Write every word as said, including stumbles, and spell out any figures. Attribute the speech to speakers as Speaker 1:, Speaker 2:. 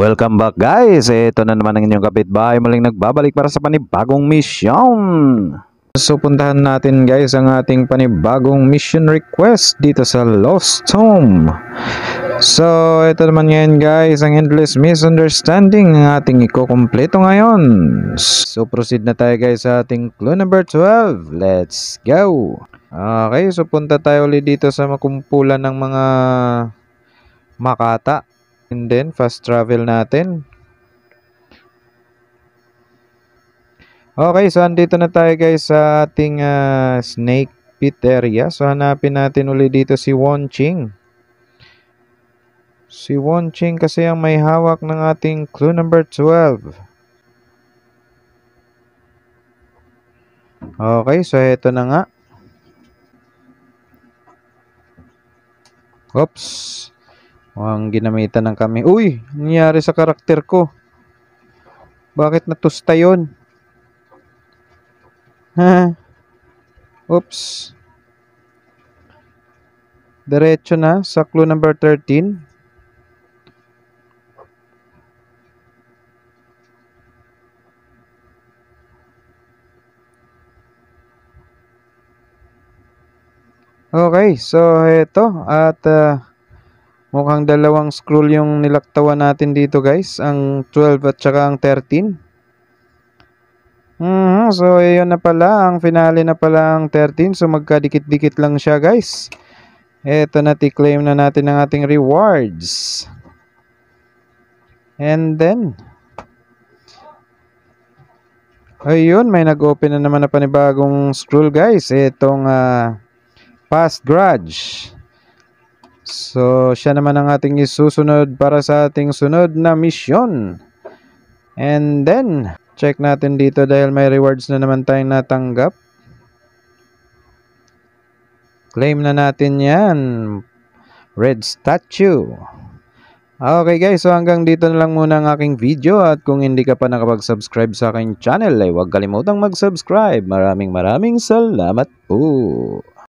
Speaker 1: Welcome back guys, ito na naman ang inyong kapitbahay muling nagbabalik para sa panibagong mission. So puntahan natin guys ang ating panibagong mission request dito sa Lost Home. So ito naman ngayon guys ang Endless Misunderstanding ang ating ikukumpleto ngayon. So proceed na tayo guys sa ating clue number twelve. Let's go! Okay, so punta tayo ulit dito sa makumpulan ng mga makata. And then, fast travel natin. Okay, so andito na tayo guys sa ating uh, snake pit area. So hanapin natin ulit dito si Wonching. Si Wonching kasi ang may hawak ng ating clue number twelve. Okay, so ito na nga. Oops. Mukhang ginamitan ng kami. Uy! Nangyari sa karakter ko. Bakit natusta yun? Ha? Oops. Diretso na sa clue number thirteen. Okay, so ito. At uh, mukhang dalawang scroll yung nilaktawan natin dito guys. Ang twelve at saka ang thirteen. Mm-hmm. So ayun na pala. Ang finale na pala ang thirteen. So magkadikit-dikit lang siya guys. Eto na, ti-claim na natin ang ating rewards. And then ayun, may nag-open na naman na panibagong scroll guys. Etong uh, past grudge. So, siya naman ang ating isusunod para sa ating sunod na mission. And then, check natin dito dahil may rewards na naman tayong natanggap. Claim na natin yan. Red statue. Okay guys, so hanggang dito na lang muna ang aking video. At kung hindi ka pa nakapag-subscribe sa aking channel, ay huwag kalimutang mag-subscribe. Maraming maraming salamat po.